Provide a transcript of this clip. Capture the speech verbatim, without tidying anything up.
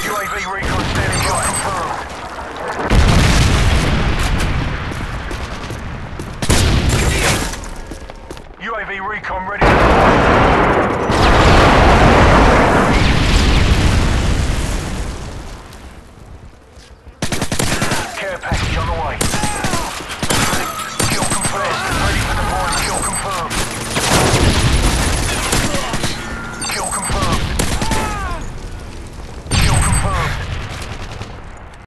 U A V recon standing by. Confirmed. U A V recon ready.